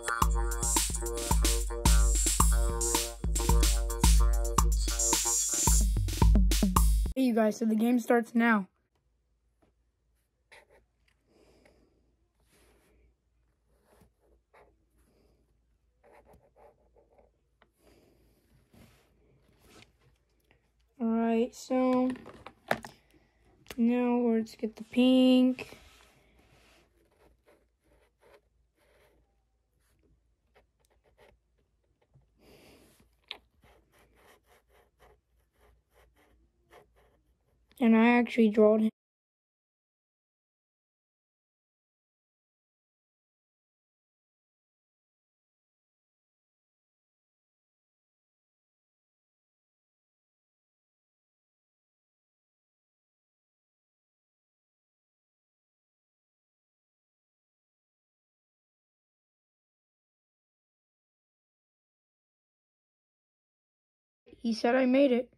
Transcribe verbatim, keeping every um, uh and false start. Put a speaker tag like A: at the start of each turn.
A: Hey you guys, so the game starts now. Alright, so now let's get the pink. And I actually drawed him. He said I made it.